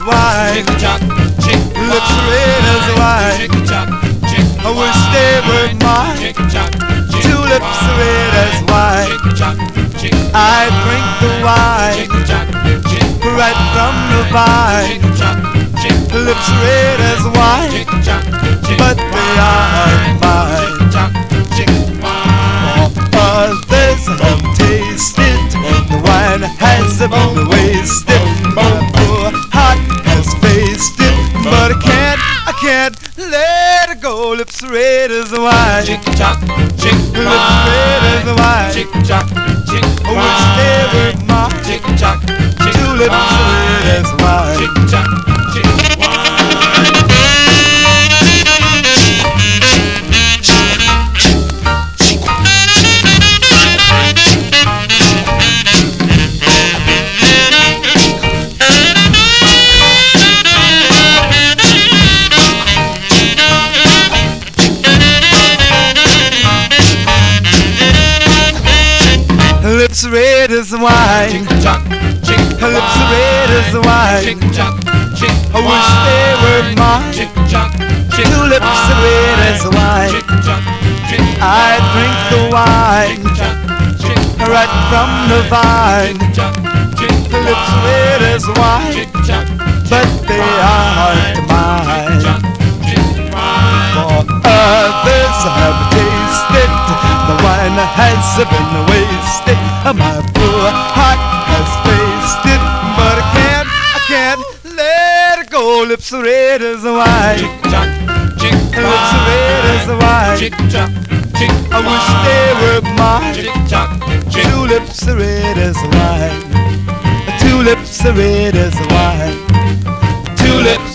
wine. Lips red as wine. I wish they were mine. Two lips red as wine. I drink the wine right from the vine. Lips red as wine, but they aren't mine. Others have tasted the wine has been wasted. My poor heart has faced it, but I can't let it go. Lips red as wine. Lips red as wine. I wish they were mine. Two lips red as wine. Lips red as wine. Lips red as wine. I wish they were mine. Two lips red as wine. I drink the wine right from the vine. Lips red as wine, but they aren't mine. For others have tasted the wine has been wasted. My poor heart has faced it, but I can't let it go. Lips red as wine. Lips red as wine. I wish they were mine. Two lips red as wine. Two lips red as wine. Two lips